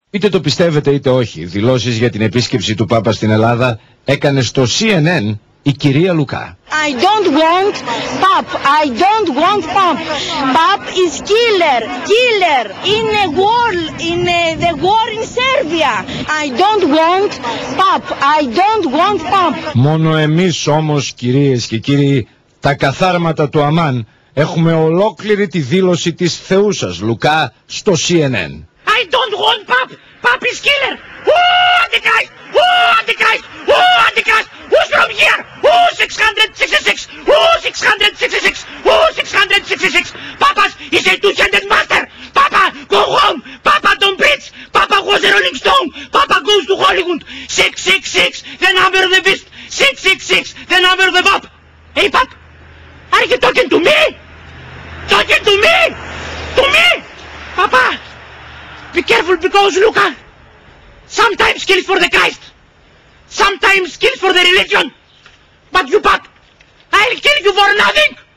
Είτε το πιστεύετε είτε όχι, δηλώσεις για την επίσκεψη του Πάπα στην Ελλάδα έκανε στο CNN η κυρία Λουκά. I don't want Pap. I don't want Pap. Pap is killer in a war, in the war in Serbia. I don't want Pap. I don't want Pap. Μόνο εμείς όμως, κυρίες και κύριοι, τα καθάρματα του Αμάν, έχουμε ολόκληρη τη δήλωση της θεούσας Λουκά στο CNN. I don't want Pap. Pap is killer. Oh, Antichrist. Oh, Antichrist. Oh, Antichrist. Who's from here? Oh, 666. Oh, 666. Oh, 666. Papa's is a two-handed master. Papa, go home. Papa, don't preach. Papa was a Rolling Stone. Papa goes to Hollywood. 666, the number of the beast. 666, the number of the Pap. Hey, Pap, are you talking to me? Talking to me? To me? Papa, be careful because Luca sometimes kills for the Christ. Sometimes kills for the religion. But you, Pap, I'll kill you for nothing.